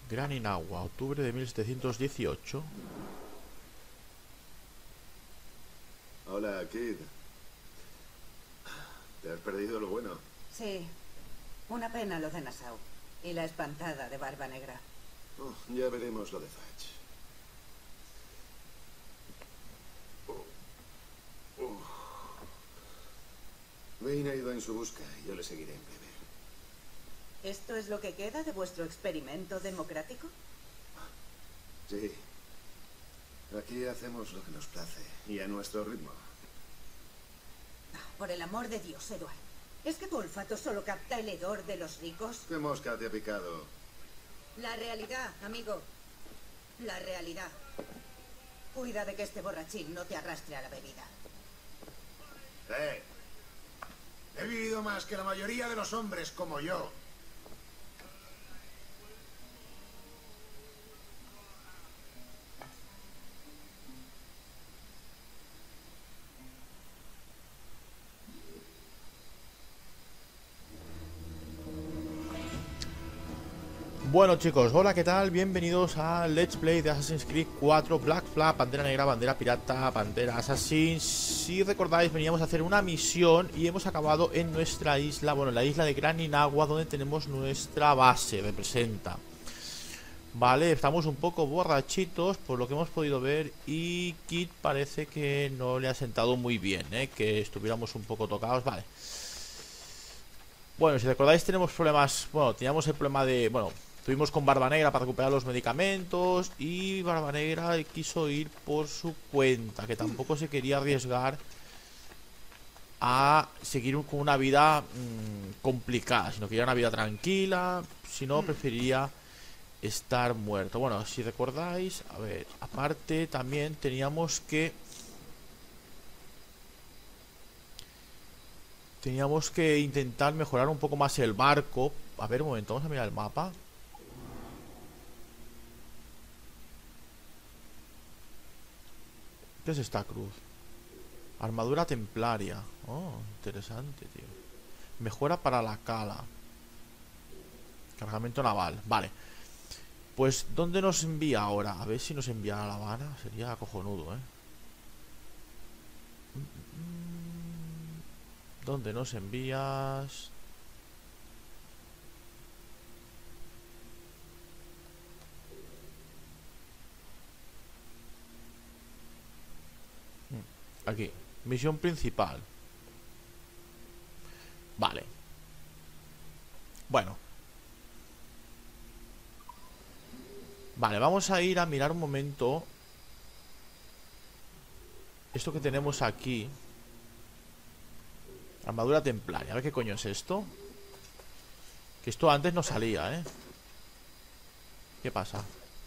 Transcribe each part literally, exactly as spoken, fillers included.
Gran Inagua, octubre de mil setecientos dieciocho. Hola, Kid. ¿Te has perdido lo bueno? Sí, una pena lo de Nassau. Y la espantada de Barba Negra. Oh, ya veremos lo de Thatch. Oh. Oh. Wayne ha ido en su busca y yo le seguiré en breve. ¿Esto es lo que queda de vuestro experimento democrático? Sí. Aquí hacemos lo que nos place y a nuestro ritmo. Por el amor de Dios, Edward. ¿Es que tu olfato solo capta el hedor de los ricos? ¿Qué mosca te ha picado? La realidad, amigo. La realidad. Cuida de que este borrachín no te arrastre a la bebida. ¡Eh! He vivido más que la mayoría de los hombres como yo. Bueno chicos, hola, ¿qué tal? Bienvenidos a Let's Play de Assassin's Creed cuatro, Black Flag, Pantera Negra, Bandera Pirata, Pantera Assassin. Si recordáis, veníamos a hacer una misión y hemos acabado en nuestra isla, bueno, la isla de Gran Inagua, donde tenemos nuestra base, representa. Vale, estamos un poco borrachitos por lo que hemos podido ver y Kit parece que no le ha sentado muy bien, ¿eh? Que estuviéramos un poco tocados, vale. Bueno, si recordáis tenemos problemas, bueno, teníamos el problema de, bueno... Estuvimos con Barba Negra para recuperar los medicamentos y Barba Negra quiso ir por su cuenta, que tampoco se quería arriesgar a seguir con una vida mmm, complicada, sino quería una vida tranquila, si no preferiría estar muerto. Bueno, si recordáis, a ver, aparte también teníamos que... Teníamos que intentar mejorar un poco más el barco. A ver, un momento, vamos a mirar el mapa. ¿Qué es esta cruz? Armadura templaria. Oh, interesante, tío. Mejora para la cala. Cargamento naval. Vale. Pues, ¿dónde nos envía ahora? A ver si nos envía a La Habana. Sería cojonudo, ¿eh? ¿Dónde nos envías? Aquí, misión principal. Vale. Bueno. Vale, vamos a ir a mirar un momento esto que tenemos aquí. Armadura templaria, a ver qué coño es esto. Que esto antes no salía, ¿eh? ¿Qué pasa?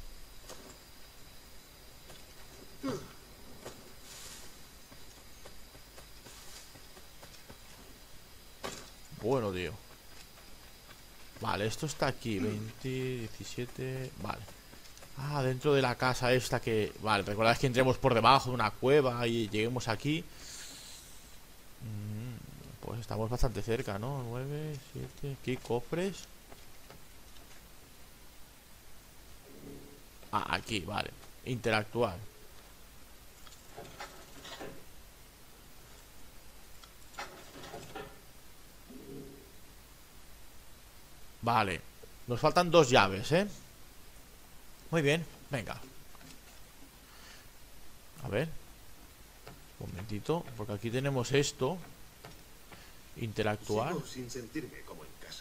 Bueno, tío. Vale, esto está aquí. veinte, diecisiete. Vale. Ah, dentro de la casa esta que... Vale, recordad que entremos por debajo de una cueva y lleguemos aquí. Pues estamos bastante cerca, ¿no? nueve, siete... Aquí, cofres. Ah, aquí, vale. Interactuar. Vale, nos faltan dos llaves, ¿eh? Muy bien, venga. A ver. Un momentito, porque aquí tenemos esto. Interactuar. Sigo sin sentirme como en casa.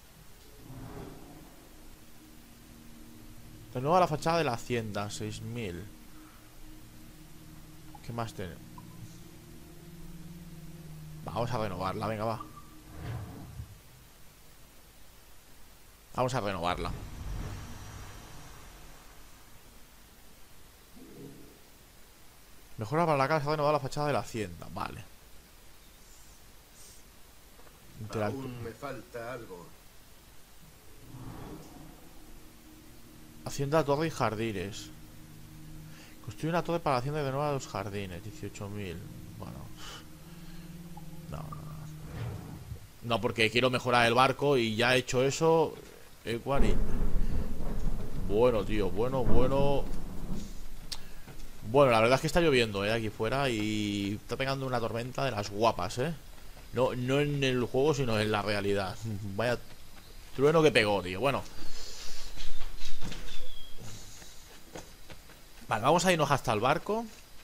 Renueva la fachada de la hacienda, seis mil. ¿Qué más tenemos? Vamos a renovarla, venga, va. Vamos a renovarla. Mejora para la casa, renovada la fachada de la hacienda. Vale. Interactu Aún me falta algo. Hacienda, torre y jardines. Construye una torre para la hacienda de nuevo a los jardines. dieciocho mil. Bueno. No, no. No, porque quiero mejorar el barco y ya he hecho eso. Ecuari. Bueno, tío, bueno, bueno. Bueno, la verdad es que está lloviendo, eh, aquí fuera. Y está pegando una tormenta de las guapas, eh. No, no en el juego, sino en la realidad. Vaya trueno que pegó, tío. Bueno. Vale, vamos a irnos hasta el barco.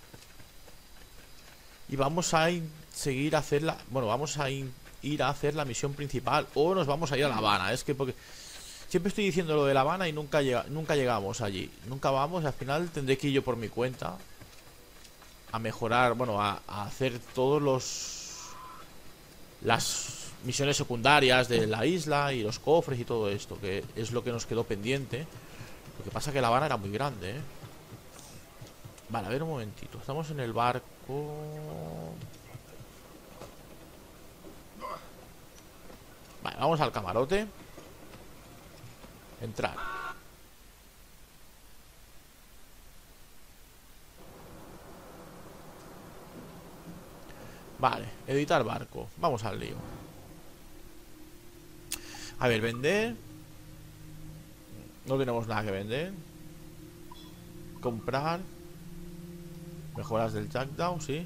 Y vamos a seguir a hacer la... Bueno, vamos a ir a hacer la misión principal. O nos vamos a ir a La Habana. Es que porque... Siempre estoy diciendo lo de La Habana y nunca, llega, nunca llegamos allí. Nunca vamos, al final tendré que ir yo por mi cuenta a mejorar, bueno, a, a hacer todos los... Las misiones secundarias de la isla y los cofres y todo esto, que es lo que nos quedó pendiente. Lo que pasa es que La Habana era muy grande, ¿eh? Vale, a ver un momentito. Estamos en el barco. Vale, vamos al camarote. Entrar. Vale, editar barco. Vamos al lío. A ver, vender. No tenemos nada que vender. Comprar. Mejoras del Jackdaw, sí.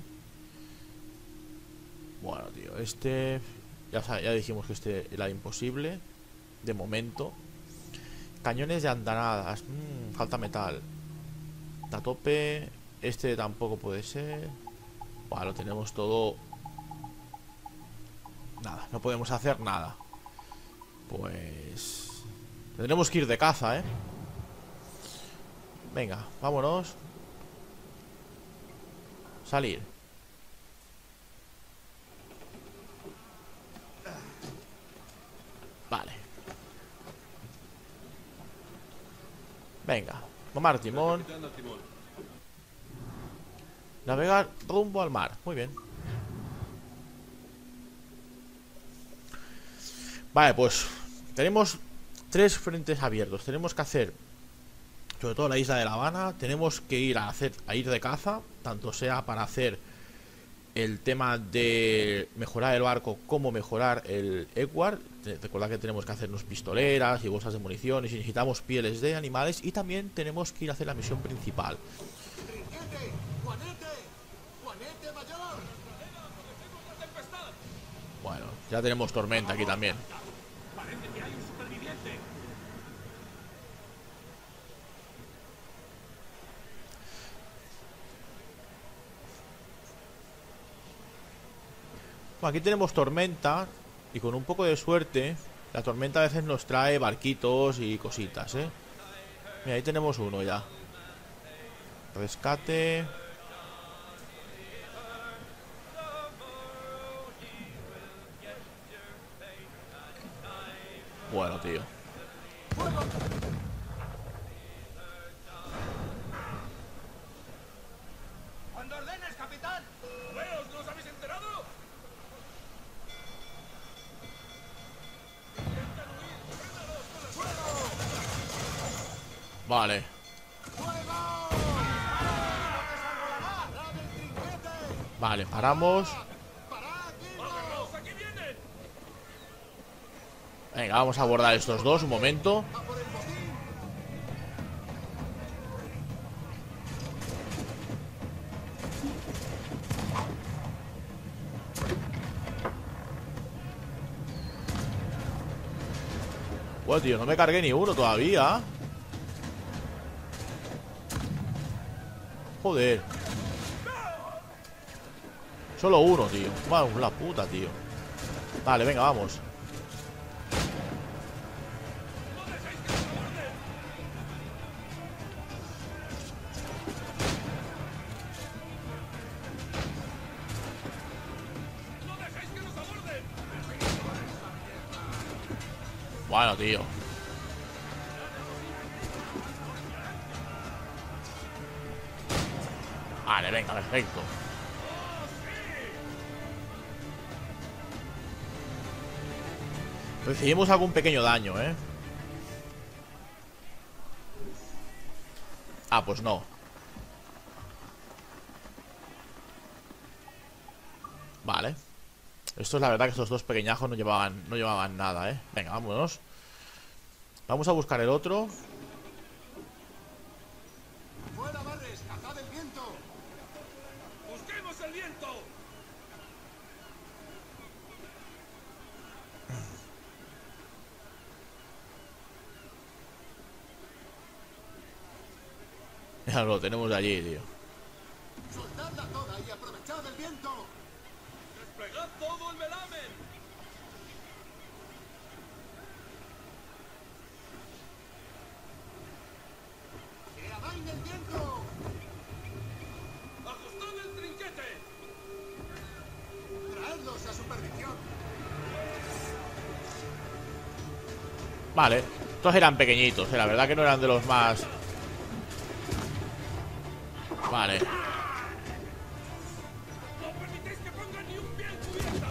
Bueno, tío, este... Ya, ya dijimos que este era imposible. De momento. Cañones de andanadas. Mmm, falta metal. A tope. Este tampoco puede ser. Bueno, lo tenemos todo. Nada, no podemos hacer nada. Pues... Tendremos que ir de caza, ¿eh? Venga, vámonos. Salir. Vale. Venga, tomar timón. Navegar rumbo al mar. Muy bien. Vale, pues tenemos tres frentes abiertos. Tenemos que hacer, sobre todo la isla de La Habana. Tenemos que ir a hacer a ir de caza, tanto sea para hacer el tema de mejorar el barco como mejorar el Edward. Recordad que tenemos que hacernos pistoleras y bolsas de munición, y si necesitamos pieles de animales. Y también tenemos que ir a hacer la misión principal. Bueno, ya tenemos tormenta aquí también. Bueno, aquí tenemos tormenta. Y con un poco de suerte, la tormenta a veces nos trae barquitos y cositas, ¿eh? Mira, ahí tenemos uno ya. Rescate. Bueno, tío. Cuando ordenes, capitán. ¿Veos, no os habéis enterado? Vale. Vale, paramos. Venga, vamos a abordar estos dos un momento. Bueno, tío, no me cargué ni uno todavía. Joder. Solo uno, tío. Vamos, la puta, tío. Vale, venga, vamos. Bueno, tío. Vale, venga, perfecto. Recibimos algún pequeño daño, ¿eh? Ah, pues no. Vale. Esto es la verdad que estos dos pequeñajos no llevaban, no llevaban nada, ¿eh? Venga, vámonos. Vamos a buscar el otro. Ya lo tenemos de allí, tío. ¡Soltadla toda y aprovechad el viento! ¡Desplegad todo el velamen! ¡Que amaine el viento! ¡Ajustad el trinquete! ¡Traedlos a su perdición! Vale, estos eran pequeñitos, eh, la verdad que no eran de los más... Vale. ¡No permitéis que pongan ni un pie en cubierta!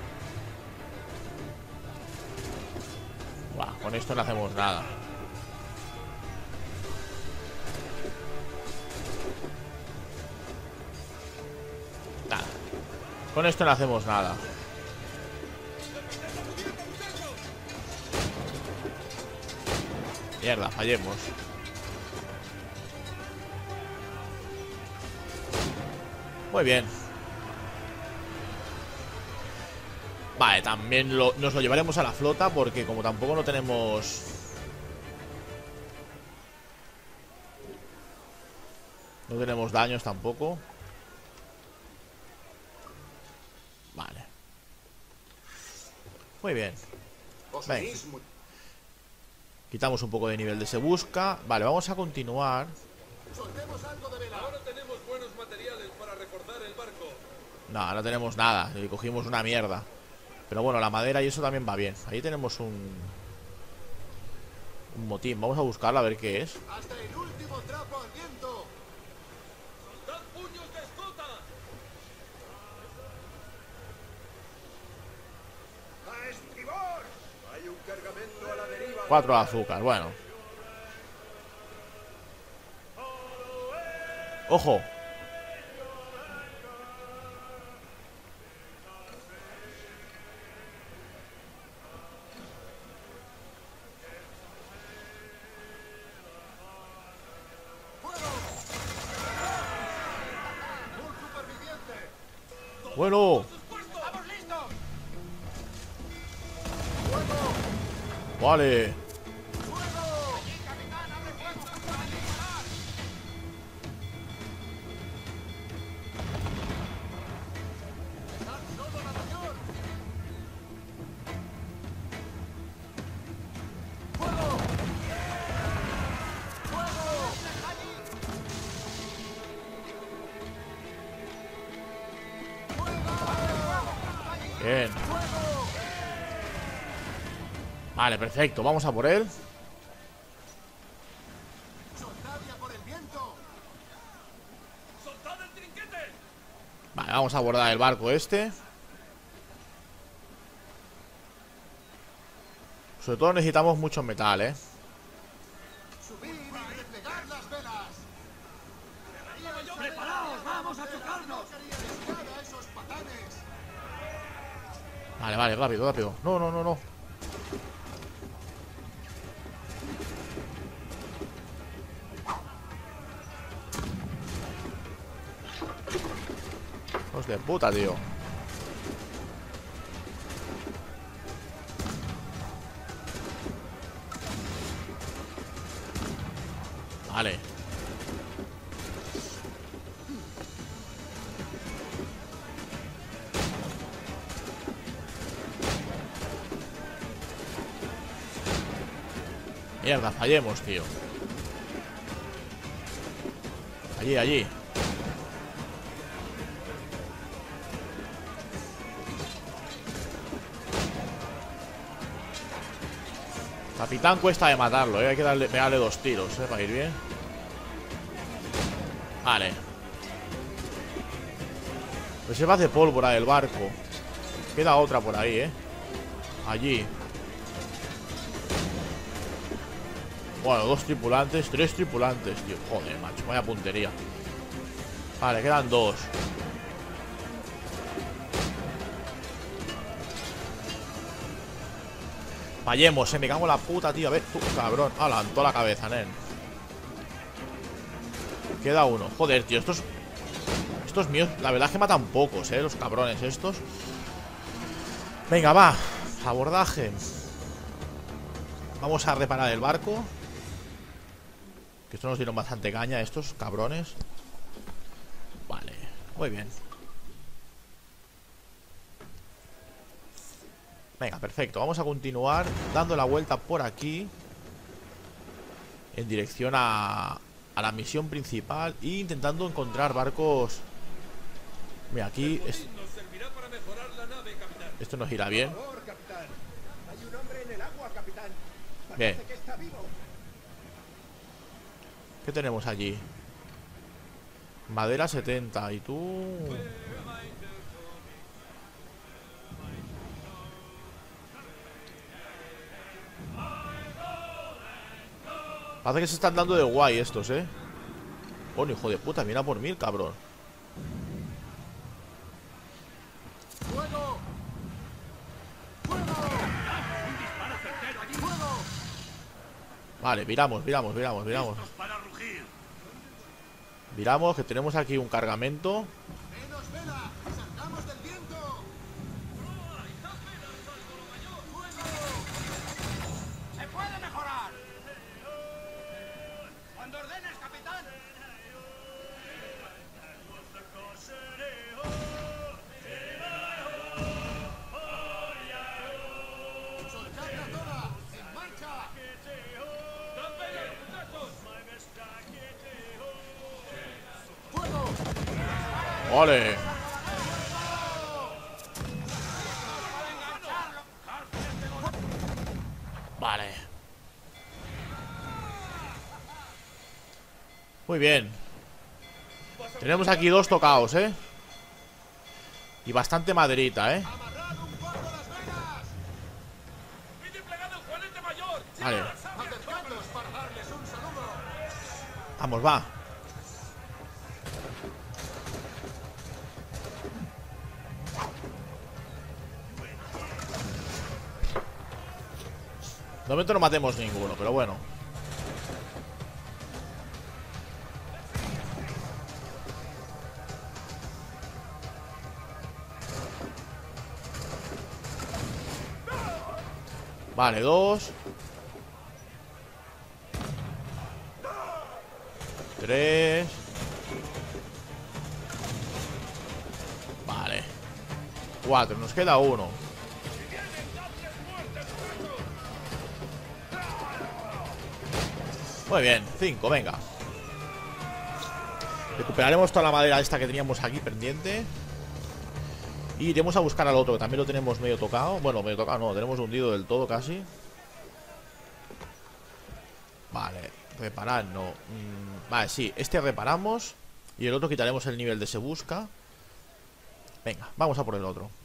Buah, con esto no hacemos nada. Nada. Con esto no hacemos nada. Mierda, fallemos. Muy bien. Vale, también lo, nos lo llevaremos a la flota porque como tampoco no tenemos... No tenemos daños tampoco. Vale. Muy bien. Os Venga. unís muy- Quitamos un poco de nivel de se busca. Vale, vamos a continuar. Soltemos algo de vela. Ahora tenemos buenos materiales para reforzar el barco. No, no tenemos nada. Y cogimos una mierda. Pero bueno, la madera y eso también va bien. Ahí tenemos un... Un motín. Vamos a buscarlo a ver qué es. ¡Hasta el último trapo al viento! ¡Soltad puños de escota! ¡A estribor! Hay un cargamento a la deriva. Cuatro de azúcar, bueno. ¡Ojo! ¡Un superviviente! Bueno. ¡Estamos listos! Vale. ¡Fuego! ¡Allí, capitán! ¡Abre fuego! ¡Para disparar! ¡Dejad solo la mayor! ¡Fuego! ¡Fuego! ¡Allí! Bien. Vale, perfecto. Vamos a por él. ¡Soltad ya por el viento! ¡Soltad el trinquete! Vale, vamos a abordar el barco este. Sobre todo necesitamos mucho metal, ¿eh? ¡Subid y replegad las velas! ¡Preparaos! ¡Vamos a chocarnos! ¡Pescad a esos patanes! Vale, vale, rápido, rápido. No, no, no, no. Hijos de puta, tío. Vale. Mierda, fallemos, tío. Allí, allí. Capitán cuesta de matarlo, ¿eh? Hay que darle, pegarle dos tiros, ¿eh? Para ir bien. Vale. Reservas de pólvora del barco. Queda otra por ahí, ¿eh? Allí. Bueno, dos tripulantes, tres tripulantes, tío. Joder, macho, vaya puntería. Vale, quedan dos. Fallemos, eh, me cago en la puta, tío. A ver, tú, cabrón. Hala, en toda la cabeza, nen. Queda uno. Joder, tío, estos... Estos míos, la verdad es que matan pocos, eh, los cabrones estos. Venga, va. Abordaje. Vamos a reparar el barco. Que esto nos dieron bastante caña estos cabrones. Vale, muy bien. Venga, perfecto. Vamos a continuar dando la vuelta por aquí en dirección a, a la misión principal e intentando encontrar barcos. Mira, aquí es... Esto nos irá bien. Bien. ¿Qué tenemos allí? Madera setenta. ¿Y tú? Parece que se están dando de guay estos, ¿eh? Oh, hijo de puta, mira por mil, cabrón. ¡Fuego! ¡Fuego! ¡Un disparo certero allí! ¡Fuego! Vale, viramos, viramos, viramos, viramos. Para rugir. Viramos, que tenemos aquí un cargamento. ¡Menos vela! ¡Salgamos del viento! ¡Se puede mejorar! ¡Cuando ordenes, capitán! ¡Soltadla toda! ¡En marcha! ¡Fuego! ¡Ole! Vale. Muy bien. Tenemos aquí dos tocaos, ¿eh? Y bastante maderita, ¿eh? ¡Amarrad un poco las velas! ¡Pide plegado el Juanete Mayor! Vale. ¡Acercados para darles un saludo! Vamos, va. De momento no matemos ninguno, pero bueno. Vale, dos. Tres. Vale. Cuatro, nos queda uno. Muy bien, cinco, venga. Recuperaremos toda la madera esta que teníamos aquí pendiente. Y iremos a buscar al otro, que también lo tenemos medio tocado. Bueno, medio tocado no, lo tenemos hundido del todo casi. Vale, reparar no. mm, Vale, sí, este reparamos. Y el otro quitaremos el nivel de se busca. Venga, vamos a por el otro.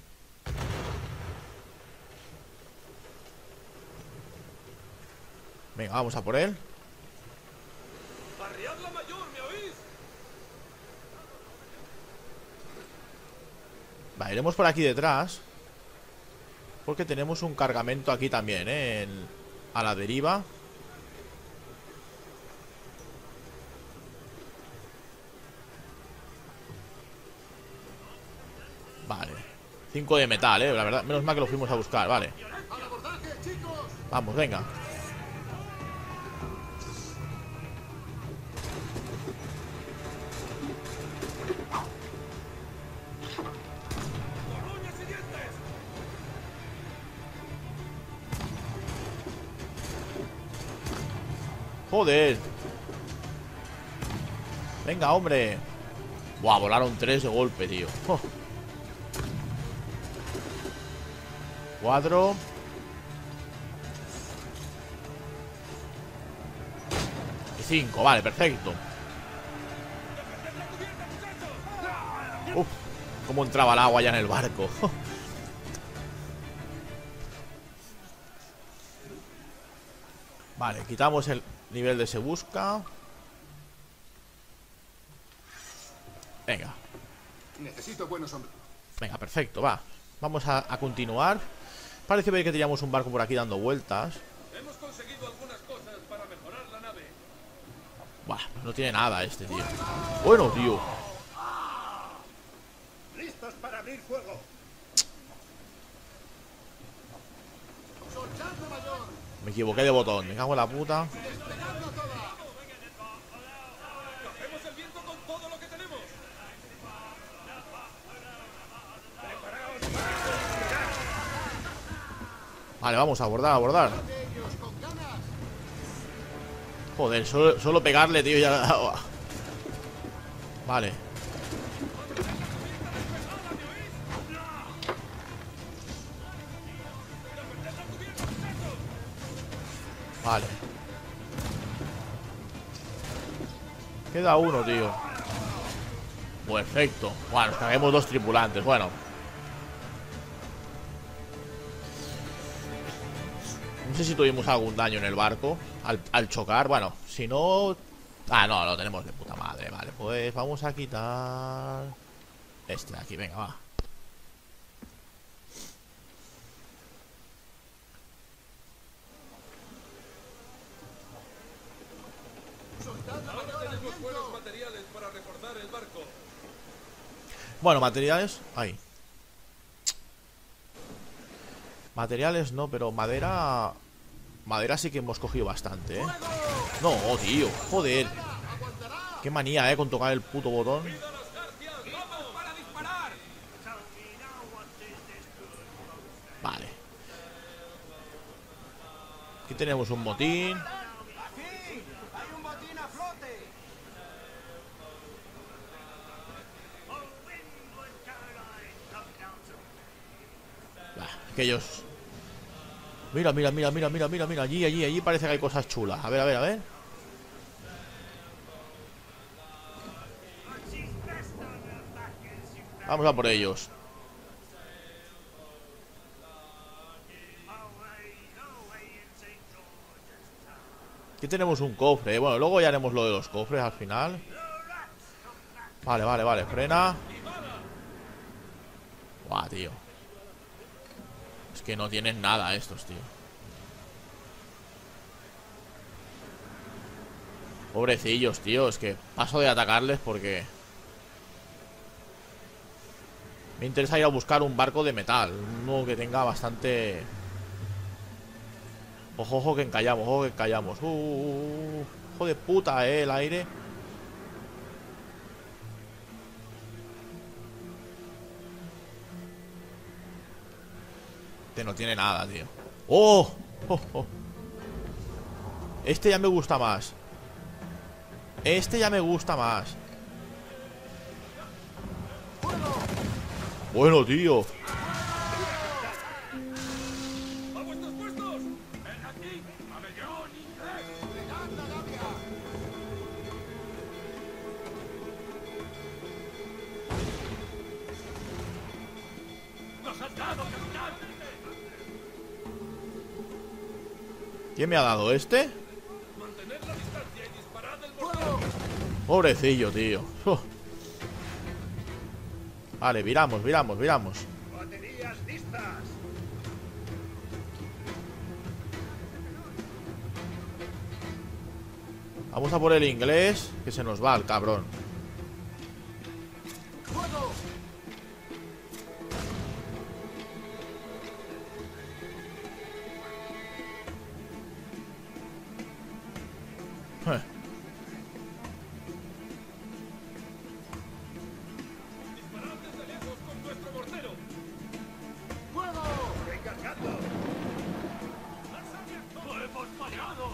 Venga, vamos a por él. ¡Arriad la mayor! ¿Me oís? Vale, iremos por aquí detrás. Porque tenemos un cargamento aquí también, ¿eh? En- a la deriva. Vale. Cinco de metal, ¿eh? La verdad, menos mal que lo fuimos a buscar, vale. ¡Al abordaje, chicos! Vamos, venga. ¡Con uñas y dientes! Joder. Venga, hombre. Buah, volaron tres de golpe, tío. Oh. Cuatro. Y cinco, vale, perfecto. Uf, cómo entraba el agua ya en el barco. Vale, quitamos el nivel de se busca. Venga, Necesito buenos hombres. venga, perfecto, va. Vamos a, a continuar. Parece ver que teníamos un barco por aquí dando vueltas. Hemos conseguido algunas cosas para mejorar la nave. Buah, no tiene nada este, tío. Bueno, tío. ¡Listos para abrir fuego! Me equivoqué de botón, me cago en la puta. ¡Cogemos el viento con todo lo que tenemos! Vale, vamos a abordar, a abordar. Joder, solo, solo pegarle, tío, ya. Vale. Vale. Queda uno, tío. Perfecto. Bueno, nos carguemos dos tripulantes. Bueno. No sé si tuvimos algún daño en el barco al, al chocar. Bueno, si no... Ah, no, lo tenemos de puta madre. Vale, pues vamos a quitar este de aquí, venga, va. Ahora tenemos buenos materiales para reforzar el barco. Bueno, materiales... Ahí. Materiales no, pero madera... Madera sí que hemos cogido bastante, ¿eh? No, oh, tío, joder. Qué manía, ¿eh? Con tocar el puto botón. Vale. Aquí tenemos un botín. Aquellos... Mira, mira, mira, mira, mira, mira, mira. Allí, allí, allí parece que hay cosas chulas. A ver, a ver, a ver. Vamos a por ellos. Aquí tenemos un cofre, ¿eh? Bueno, luego ya haremos lo de los cofres al final. Vale, vale, vale, frena. Buah, tío. Es que no tienen nada estos, tío. Pobrecillos, tío. Es que paso de atacarles porque me interesa ir a buscar un barco de metal. Uno que tenga bastante... Ojo, ojo que encallamos, ojo que encallamos. Uh, uh, uh, hijo de puta, eh, el aire. Este no tiene nada, tío. ¡Oh! ¡Oh, oh! Este ya me gusta más. Este ya me gusta más. Bueno, tío. ¡A vuestros puestos! ¡Ven aquí! ¡Pabellón inglés! ¡Nos has dado, capitán! ¿Quién me ha dado este? Mantened la distancia y disparad el mortero. Pobrecillo, tío. Oh. Vale, viramos, viramos, viramos. ¡Baterías listas! Vamos a por el inglés, que se nos va el cabrón. ¡Fuego! Eh. Disparad desde lejos con vuestro mortero. ¡Fuego! ¡Recargando! ¡Lo hemos fallado!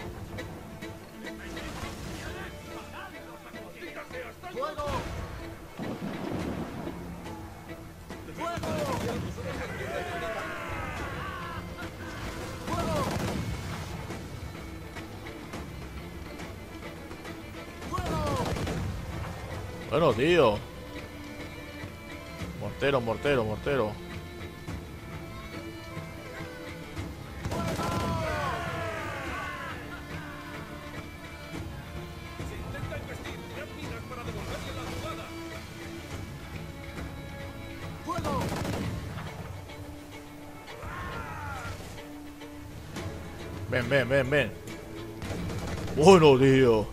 ¡Fuego! ¡Fuego! ¡Fuego! ¡Fuego! Bueno, tío. Mortero, mortero, mortero. Se intenta investir. Tirad minas para devolverle la jugada. ¡Fuego! Ven, ven, ven, ven. Bueno, tío.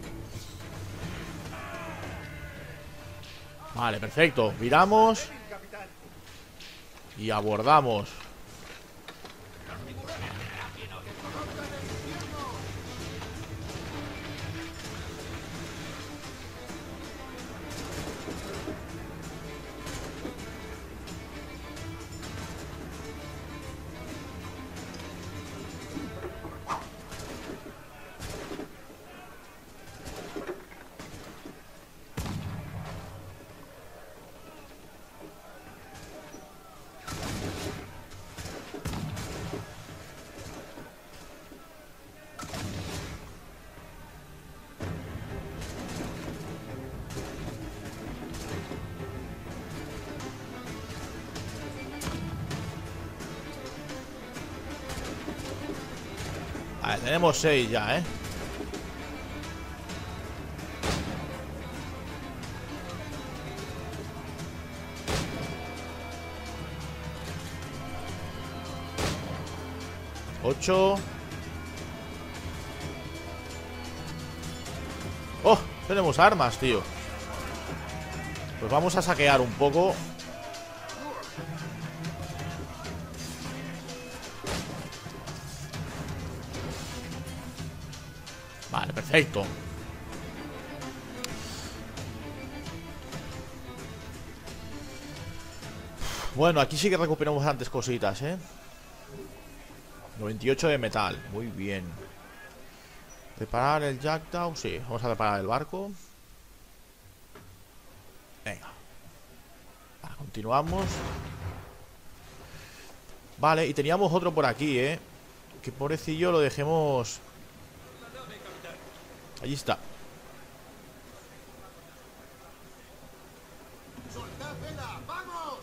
Vale, perfecto. Viramos y abordamos. Vale, tenemos seis ya, ¿eh? Ocho. ¡Oh! Tenemos armas, tío. Pues vamos a saquear un poco. Vale, perfecto. Bueno, aquí sí que recuperamos bastantes cositas, ¿eh? noventa y ocho de metal, muy bien. Reparar el jackdaw, sí, vamos a reparar el barco. Venga. Vale, continuamos. Vale, y teníamos otro por aquí, ¿eh? Que pobrecillo lo dejemos. Allí está. ¡Soltad vela! ¡Vamos!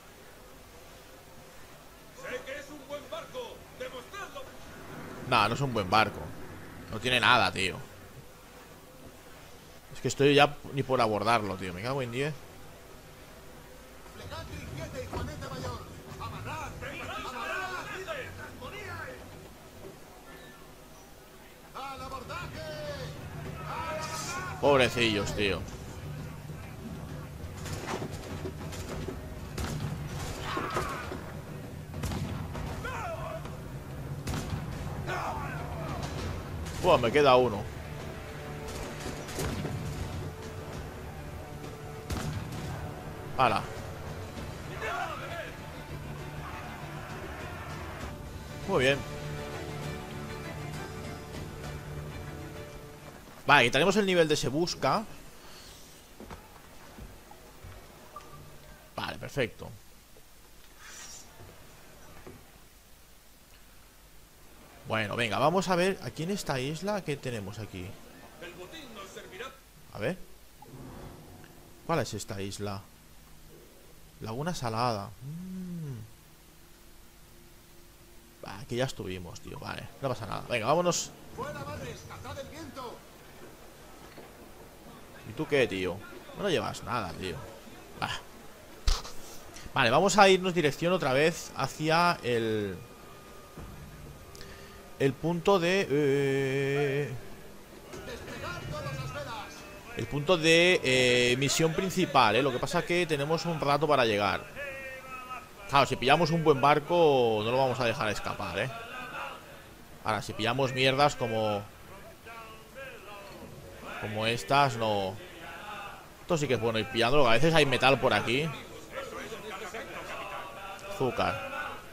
Sé que es un buen barco. ¡Demostradlo! Nah, no es un buen barco. No tiene nada, tío. Es que estoy ya ni por abordarlo, tío. Me cago en diez. Plegad trinquete y juanete mayor. ¡Amarrad! ¡Amarrad! ¡Al abordaje! ¡Al abordaje! Pobrecillos, tío. Buah, me queda uno. Hala. Muy bien. Vale, quitaremos el nivel de se busca. Vale, perfecto. Bueno, venga, vamos a ver aquí en esta isla qué tenemos aquí. El botín nos servirá. A ver. ¿Cuál es esta isla? Laguna Salada. Mm. Bah, aquí ya estuvimos, tío. Vale, no pasa nada. Venga, vámonos. ¡Fuera, madres! ¡Cazad el viento! ¿Y tú qué, tío? No llevas nada, tío. Bah. Vale, vamos a irnos dirección otra vez hacia el... El punto de... Eh... ¡Desplegad todas las velas! El punto de eh, misión principal, ¿eh? Lo que pasa es que tenemos un rato para llegar. Claro, si pillamos un buen barco no lo vamos a dejar escapar, ¿eh? Ahora, si pillamos mierdas como... Como estas, no... Esto sí que es bueno ir pillándolo, que a veces hay metal por aquí. Azúcar.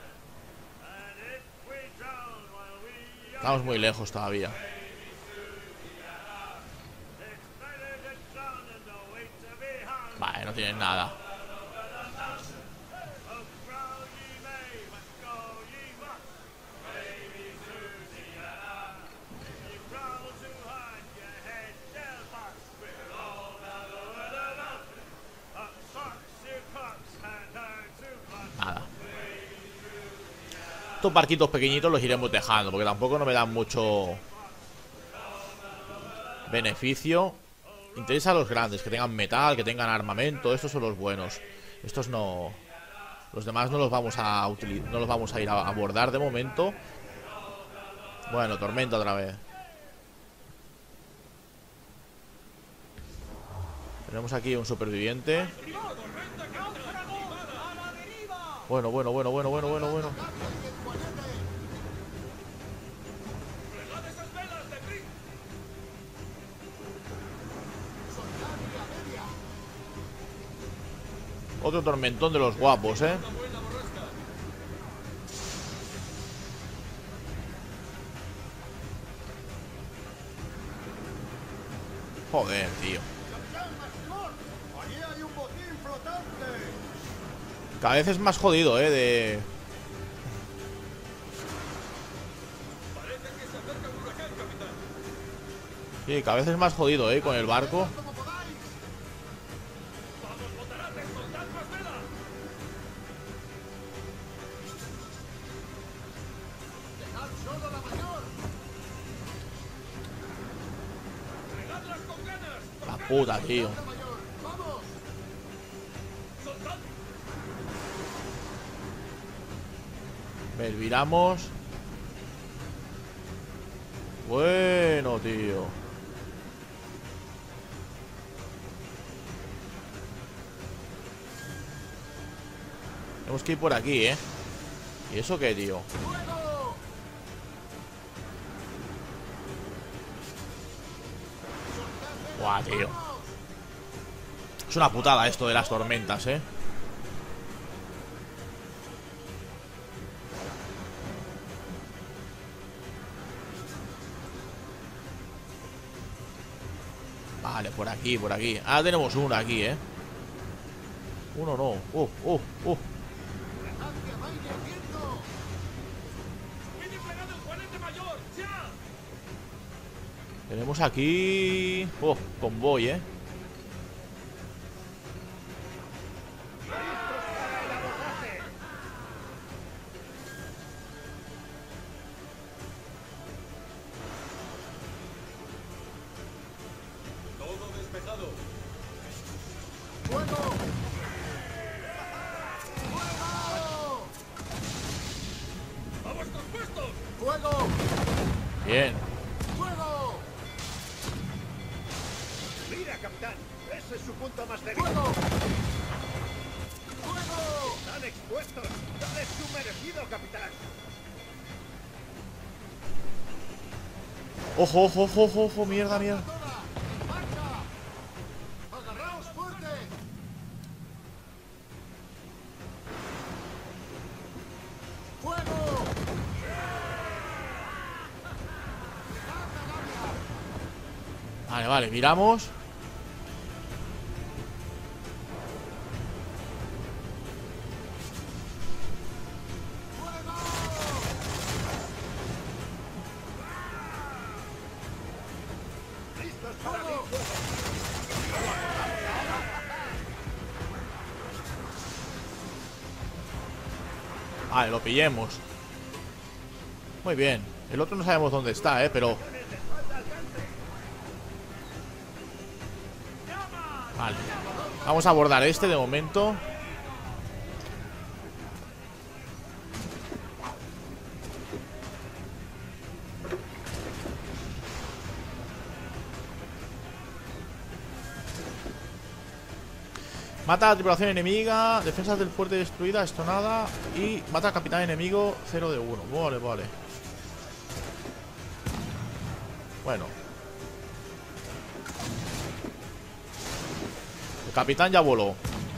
Estamos muy lejos todavía. Vale, no tienen nada. Nada. Estos barquitos pequeñitos los iremos dejando, porque tampoco no me dan mucho beneficio. Interesa a los grandes, que tengan metal, que tengan armamento. Estos son los buenos. Estos no... Los demás no los vamos a utilizar, no los vamos a ir a abordar de momento. Bueno, tormenta otra vez. Tenemos aquí un superviviente. Bueno, bueno, bueno, bueno, bueno, bueno, bueno. Otro tormentón de los guapos, ¿eh? Joder, tío. ¡Allí hay un botín flotante! Cada vez es más jodido, ¿eh? De... Parece que se acerca un huracán, capitán. Sí, cada vez es más jodido, ¿eh? Con el barco. ¡Como podáis! ¡Vamos, botarates! ¡Soltad más vela! ¡Dejad solo la mayor! puta, tío. Ver, viramos. Bueno, tío. Tenemos que ir por aquí, ¿eh? ¿Y eso qué, tío? Buah, tío. Es una putada esto de las tormentas, ¿eh? Vale, por aquí, por aquí. Ahora tenemos uno aquí, ¿eh? Uno no. Uh, uh, uh. Tenemos aquí... Oh, convoy, ¿eh? Todo despejado. ¡Fuego! ¡A vuestros puestos! ¡Fuego! Bien. ¡Fuego! Mira, capitán, ese es su punto más débil. ¡Fuego! ¡Fuego! Están expuestos. Dale su merecido, capitán. Ojo, ojo, ojo, ojo, ojo, mierda, mierda. ¡Marcha! ¡Agarraos fuerte! ¡Fuego! Vale, vale, miramos. Listos para mí. Vale, lo pillemos. Muy bien. El otro no sabemos dónde está, eh, pero... Vale. Vamos a abordar este de momento. Mata a la tripulación enemiga. Defensas del fuerte destruida, esto nada. Y mata al capitán enemigo, cero de uno. Vale, vale. Bueno. El capitán ya voló.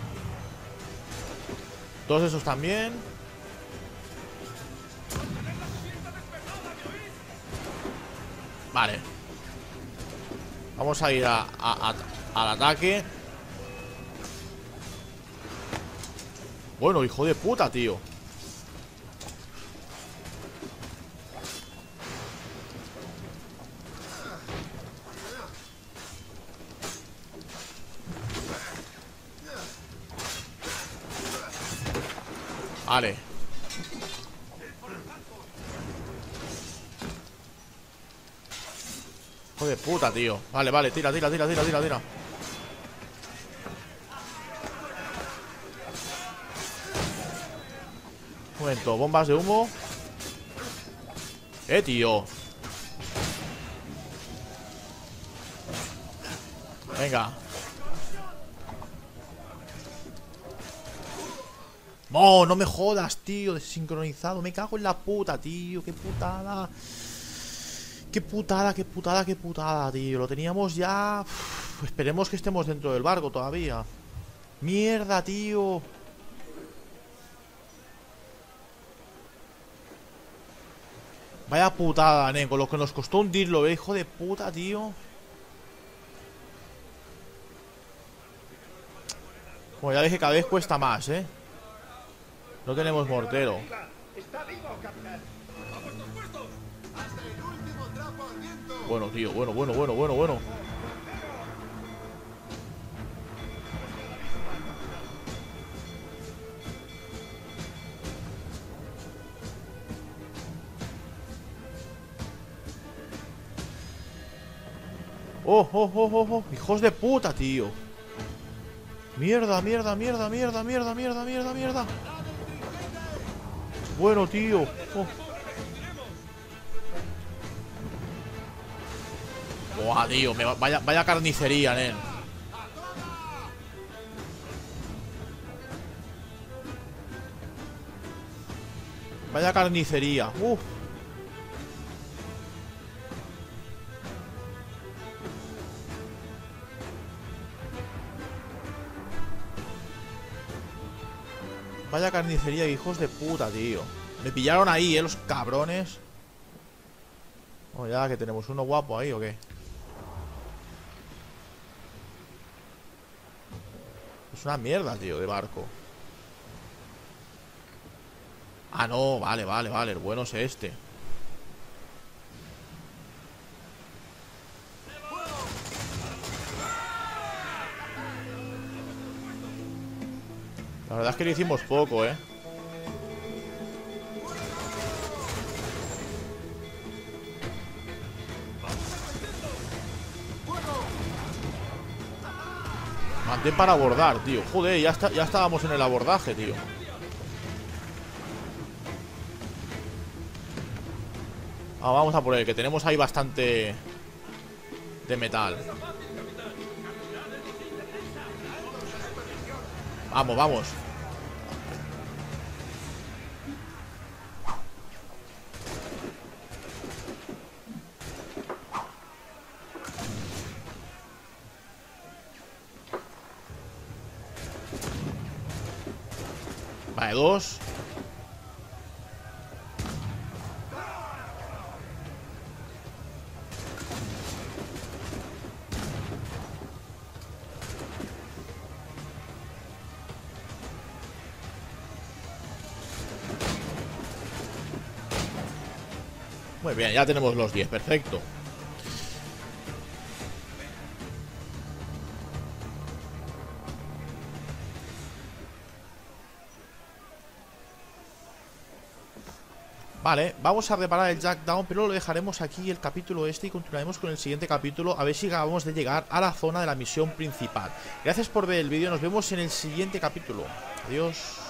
Todos esos también. Vale. Vamos a ir a, a- a- al ataque. Bueno, hijo de puta, tío. Vale. Hijo de puta, tío. Vale, vale, tira, tira, tira, tira, tira, tira. Un momento, bombas de humo. Eh, tío. Venga. No, no me jodas, tío. Desincronizado. Me cago en la puta, tío. Qué putada. Qué putada, qué putada, qué putada, tío. Lo teníamos ya. Uf, esperemos que estemos dentro del barco todavía. Mierda, tío. Vaya putada, nen. Con lo que nos costó hundirlo, ¿eh? Hijo de puta, tío. Como ya dije, cada vez cuesta más, ¿eh? No tenemos mortero. Está vivo, capitán. ¡A vuestros puestos! ¡Hasta el último trapo al viento! Bueno, tío, bueno, bueno, bueno, bueno, bueno. Oh, oh, oh, oh, oh. Hijos de puta, tío. Mierda, mierda, mierda, mierda, mierda, mierda, mierda, mierda. Bueno, tío. Oh. Buah, tío, me va, vaya, vaya carnicería, nen. Vaya carnicería. Uf. Vaya carnicería, hijos de puta, tío. Me pillaron ahí, eh, los cabrones. Oh, ya que tenemos uno guapo ahí, ¿o qué? Es una mierda, tío, de barco. Ah, no, vale, vale, vale. El bueno es este. La verdad es que lo hicimos poco, ¿eh? Mantén para abordar, tío. Joder, ya, está, ya estábamos en el abordaje, tío. Ah, vamos a por él, que tenemos ahí bastante de metal. Vamos, vamos. Vale, dos. Muy bien, ya tenemos los diez, perfecto. Vale, vamos a reparar el Jackdaw, pero lo dejaremos aquí el capítulo este y continuaremos con el siguiente capítulo a ver si acabamos de llegar a la zona de la misión principal. Gracias por ver el vídeo, nos vemos en el siguiente capítulo. Adiós.